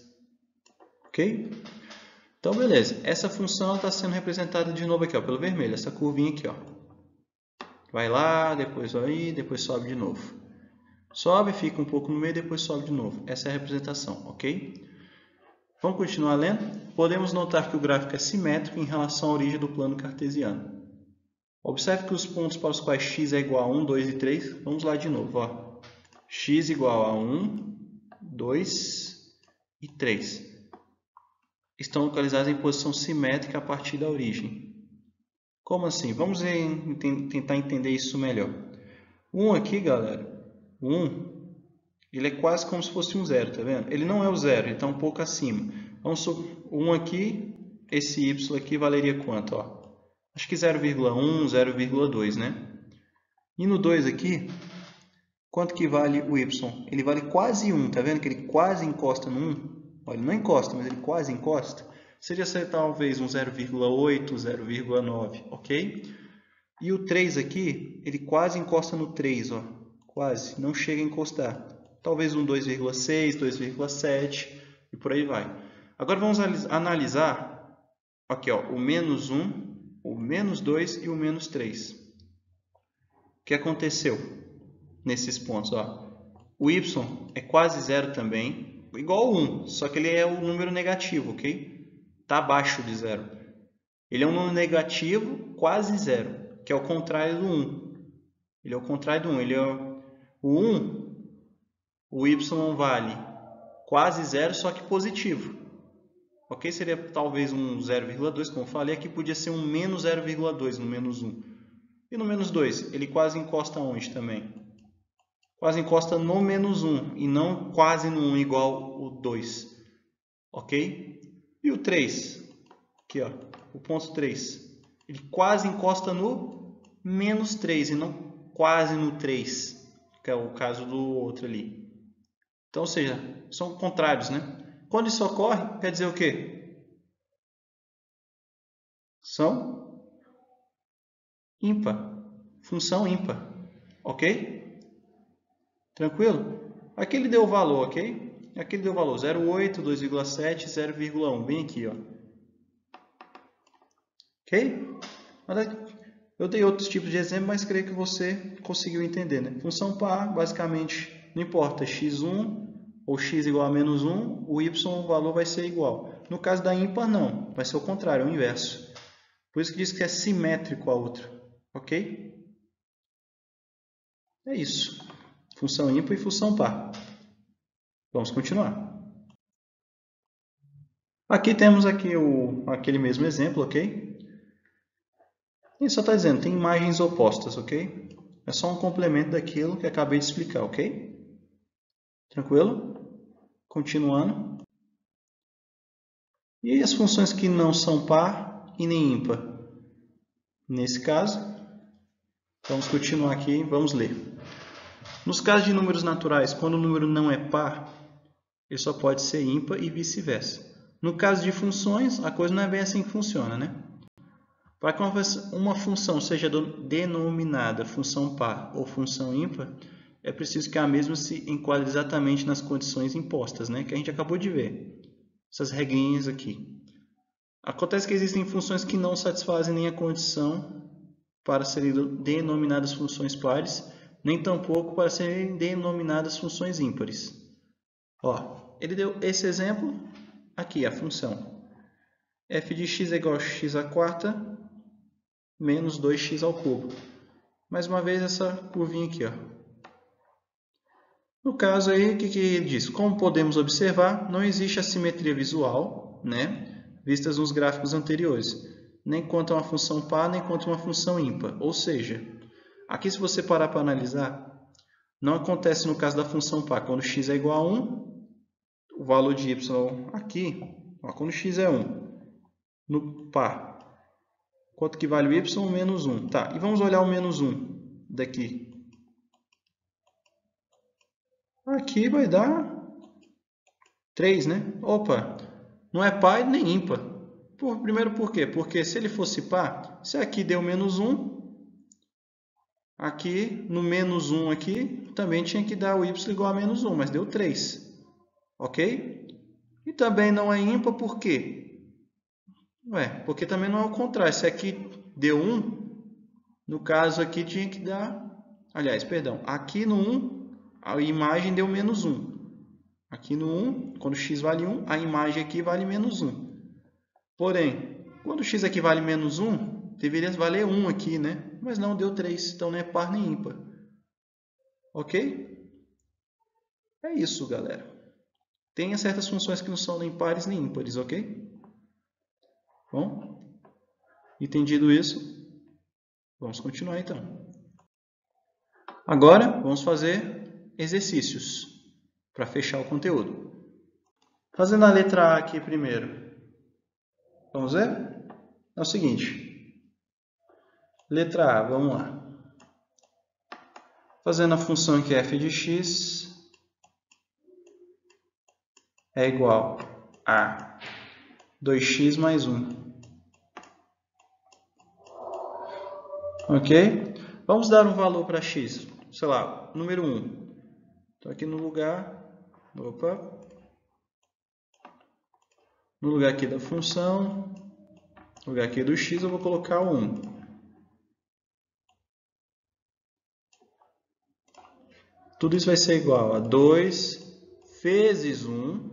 ok? Então, beleza. Essa função está sendo representada de novo aqui, ó, pelo vermelho. Essa curvinha aqui, ó. Vai lá, depois vai aí, depois sobe de novo. Sobe, fica um pouco no meio, depois sobe de novo. Essa é a representação, ok? Vamos continuar lendo? Podemos notar que o gráfico é simétrico em relação à origem do plano cartesiano. Observe que os pontos para os quais x é igual a um, dois e três, vamos lá de novo, ó. X igual a um, dois e três. Estão localizados em posição simétrica a partir da origem. Como assim? Vamos tentar entender isso melhor. um aqui, galera, um, ele é quase como se fosse um zero, tá vendo? Ele não é o zero, ele está um pouco acima. Vamos supor, um aqui, esse y aqui valeria quanto? Ó? Acho que zero vírgula um, zero vírgula dois, né? E no dois aqui, quanto que vale o y? Ele vale quase um, tá vendo que ele quase encosta no um? Olha, ele não encosta, mas ele quase encosta. Seria ser talvez um zero vírgula oito, zero vírgula nove, ok? E o três aqui, ele quase encosta no três, ó. Quase, não chega a encostar. Talvez um dois vírgula seis, dois vírgula sete e por aí vai. Agora vamos analisar aqui, ó, o menos um, o menos dois e o menos três. O que aconteceu nesses pontos? Ó? O y é quase zero também, igual a um, só que ele é o número negativo, ok? Está abaixo de zero. Ele é um número negativo quase zero, que é o contrário do um. Ele é o contrário do um. Ele é o um, o y vale quase zero, só que positivo. Ok? Seria talvez um zero vírgula dois, como eu falei. Aqui podia ser um menos zero vírgula dois no menos um. E no menos dois, ele quase encosta onde também? Quase encosta no menos um, e não quase no um igual o dois. Ok? E o três? Aqui, ó, o ponto três. Ele quase encosta no menos três e não quase no três, que é o caso do outro ali. Então, ou seja, são contrários, né? Quando isso ocorre, quer dizer o quê? São ímpar. Função ímpar. Ok? Tranquilo? Aqui ele deu o valor, ok? Aqui ele deu o valor zero vírgula oito, dois vírgula sete, zero vírgula um. Bem aqui, ó. Ok? Eu dei outros tipos de exemplo, mas creio que você conseguiu entender, né? Função par, basicamente, não importa, x um ou x igual a menos um, o y, o valor vai ser igual. No caso da ímpar, não. Vai ser o contrário, o inverso. Por isso que diz que é simétrico a outra. Ok? É isso. Função ímpar e função par. Vamos continuar. Aqui temos aqui o, aquele mesmo exemplo, ok? E só está dizendo, tem imagens opostas, ok? É só um complemento daquilo que acabei de explicar, ok? Tranquilo? Continuando. E as funções que não são par e nem ímpar? Nesse caso, vamos continuar aqui, vamos ler. Nos casos de números naturais, quando o número não é par, ele só pode ser ímpar e vice-versa. No caso de funções, a coisa não é bem assim que funciona, né? Para que uma função seja denominada função par ou função ímpar, é preciso que a mesma se enquadre exatamente nas condições impostas, né? Que a gente acabou de ver. Essas regrinhas aqui. Acontece que existem funções que não satisfazem nem a condição para serem denominadas funções pares, nem tampouco para serem denominadas funções ímpares. Ó, ele deu esse exemplo aqui, a função f de x é igual a x à quarta menos dois x ao cubo. Mais uma vez essa curvinha aqui, ó. No caso aí, o que, que ele diz? Como podemos observar, não existe assimetria visual, né, vistas nos gráficos anteriores, nem quanto a uma função par, nem quanto a uma função ímpar. Ou seja, aqui se você parar para analisar, não acontece no caso da função par. Quando x é igual a um, o valor de y aqui, ó, quando x é um, no par, quanto que vale o y? Menos um. Tá, e vamos olhar o menos um daqui. Aqui vai dar três, né? Opa, não é par nem ímpar. Por, primeiro por quê? Porque se ele fosse par, se aqui deu menos um, aqui no menos um aqui, também tinha que dar o y igual a menos um, mas deu três. Ok? E também não é ímpar por quê? Ué, porque também não é o contrário. Se aqui deu um, no caso aqui tinha que dar... Aliás, perdão, aqui no um, a imagem deu menos um. Aqui no um, quando x vale um, a imagem aqui vale menos um. Porém, quando x aqui vale menos um, deveria valer um aqui, né? Mas não, deu três, então não é par nem ímpar. Ok? É isso, galera. Tem certas funções que não são nem pares nem ímpares, ok? Bom, entendido isso, vamos continuar então. Agora, vamos fazer exercícios para fechar o conteúdo. Fazendo a letra A aqui primeiro. Vamos ver? É o seguinte. Letra A, vamos lá. Fazendo a função que f de x é igual a dois x mais um. Ok? Vamos dar um valor para x. Sei lá, número um. Então, aqui no lugar... Opa! No lugar aqui da função, no lugar aqui do x, eu vou colocar o um. Tudo isso vai ser igual a dois vezes um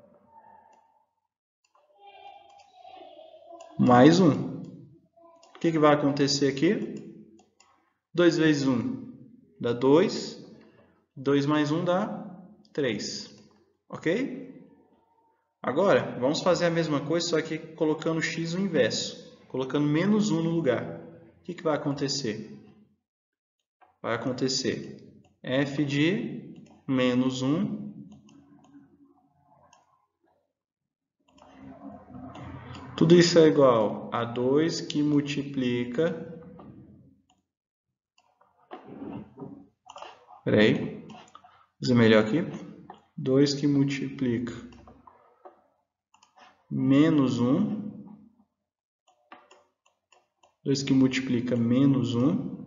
mais um. O que, que vai acontecer aqui? dois vezes um dá dois. dois mais um dá três. Ok? Agora, vamos fazer a mesma coisa, só que colocando x no inverso. Colocando menos um no lugar. O que, que vai acontecer? Vai acontecer f de menos um Tudo isso é igual a dois que multiplica... Espera aí. Vou fazer melhor aqui. dois que multiplica menos um. dois que multiplica menos um.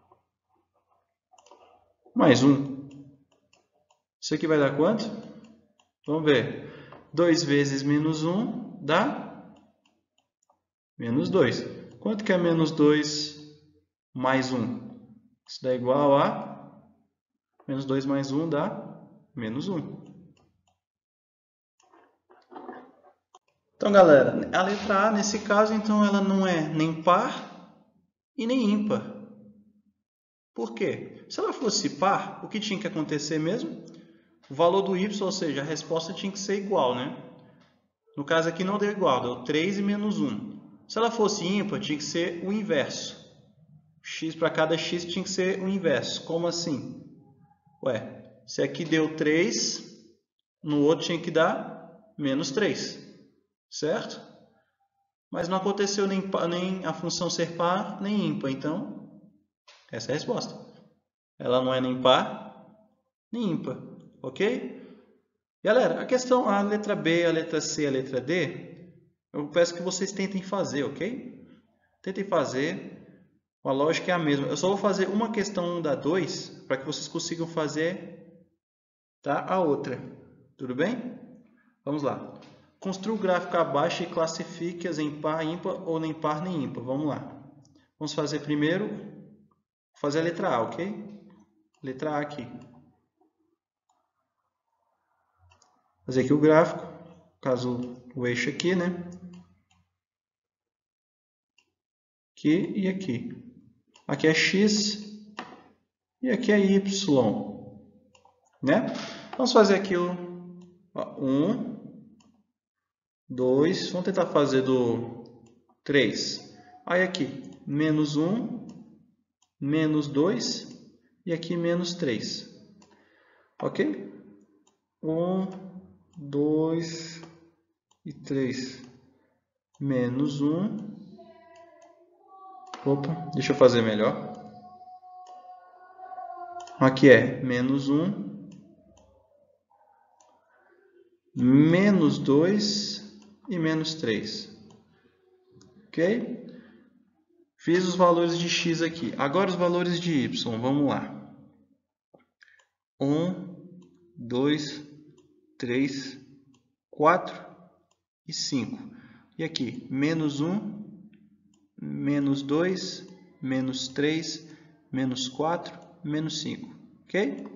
Mais um. Isso aqui vai dar quanto? Vamos ver. dois vezes menos um dá menos dois. Quanto que é menos dois mais um? Isso dá igual a... Menos dois mais um dá menos um. Então, galera, a letra A, nesse caso, então, ela não é nem par e nem ímpar. Por quê? Se ela fosse par, o que tinha que acontecer mesmo? O valor do y, ou seja, a resposta tinha que ser igual, né? No caso aqui não deu igual, deu três e menos um. Se ela fosse ímpar, tinha que ser o inverso. X para cada x tinha que ser o inverso. Como assim? Ué, se aqui deu três, no outro tinha que dar menos três. Certo? Mas não aconteceu nem, nem a função ser par, nem ímpar. Então, essa é a resposta. Ela não é nem par, nem ímpar. Ok? Galera, a questão, a letra B, a letra C, a letra D, eu peço que vocês tentem fazer, ok? Tentem fazer. A lógica é a mesma. Eu só vou fazer uma questão da dois para que vocês consigam fazer, tá, a outra. Tudo bem? Vamos lá. Construa o gráfico abaixo e classifique-as em par, ímpar ou nem par nem ímpar. Vamos lá. Vamos fazer primeiro, fazer a letra A, ok? Letra A aqui. Fazer aqui o gráfico, caso o eixo aqui, né? Aqui e aqui. Aqui é x e aqui é y, né? Vamos fazer aqui o um, dois, vamos tentar fazer do três. Aí aqui, menos um, menos dois e aqui menos três. Ok? um, dois e três. Menos um. Opa, deixa eu fazer melhor. Aqui é menos um, menos dois e menos três. Ok? Fiz os valores de x aqui. Agora os valores de y. Vamos lá. um, dois, três, quatro e cinco. E aqui, menos um, menos dois, menos três, menos quatro, menos cinco. Ok?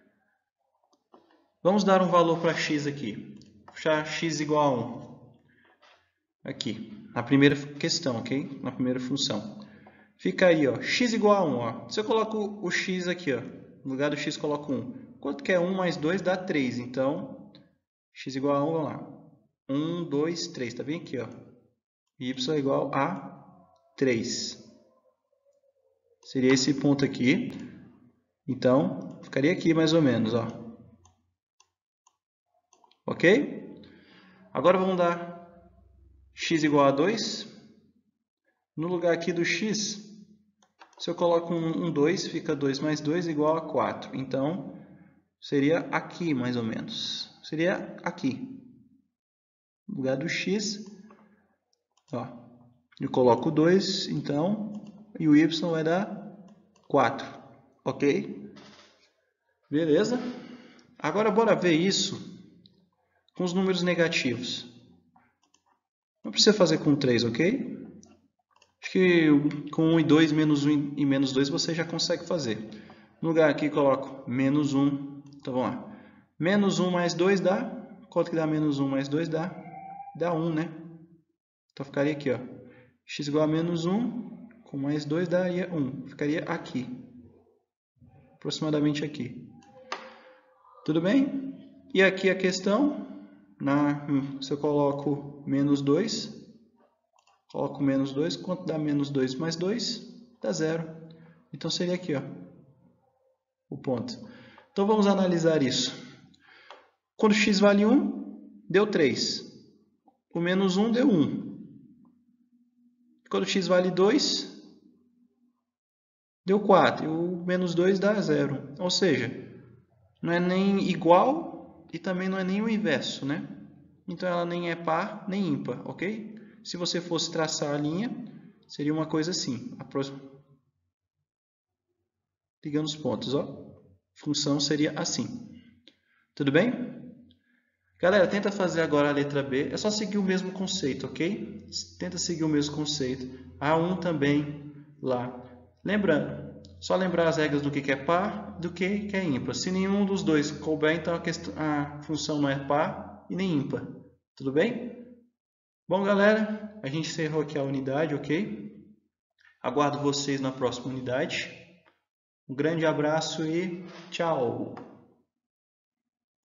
Vamos dar um valor para x aqui. Vou deixar x igual a um. Aqui, na primeira questão, ok? Na primeira função. Fica aí, ó, x igual a um. Ó. Se eu coloco o x aqui, ó, no lugar do x coloco um. Quanto que é um mais dois dá três. Então, x igual a um, vamos lá. um, dois, três. Tá bem aqui, ó. Y é igual a três. Seria esse ponto aqui. Então, ficaria aqui mais ou menos, ó. Ok? Agora vamos dar x igual a dois. No lugar aqui do x, se eu coloco um, um dois, fica dois mais dois igual a quatro. Então, seria aqui mais ou menos. Seria aqui. No lugar do x, ó, eu coloco dois, então, e o y vai dar quatro. Ok? Beleza? Agora, bora ver isso com os números negativos. Não precisa fazer com três, ok? Acho que com um e dois, menos um e menos dois, você já consegue fazer. No lugar aqui, coloco menos um. Então, vamos lá. Menos um mais dois dá... Quanto que dá menos um mais dois? Dá, dá um, né? Então, ficaria aqui, ó. X igual a menos um, com mais dois daria um. Ficaria aqui. Aproximadamente aqui. Tudo bem? E aqui a questão... Na, se eu coloco menos dois, coloco menos dois, quanto dá menos dois mais dois? Dá zero. Então, seria aqui, ó, o ponto. Então, vamos analisar isso. Quando x vale um, deu três. O menos um deu um. Quando x vale dois, deu quatro. E o menos dois dá zero. Ou seja, não é nem igual e também não é nem o inverso, né? Então ela nem é par nem ímpar, ok? Se você fosse traçar a linha, seria uma coisa assim. Ligando os pontos, ó. A função seria assim. Tudo bem? Galera, tenta fazer agora a letra B. É só seguir o mesmo conceito, ok? Tenta seguir o mesmo conceito. A um também lá. Lembrando, só lembrar as regras do que é par e do que é ímpar. Se nenhum dos dois couber, então a, questão, a função não é par e nem ímpar. Tudo bem? Bom, galera, a gente encerrou aqui a unidade, ok? Aguardo vocês na próxima unidade. Um grande abraço e tchau!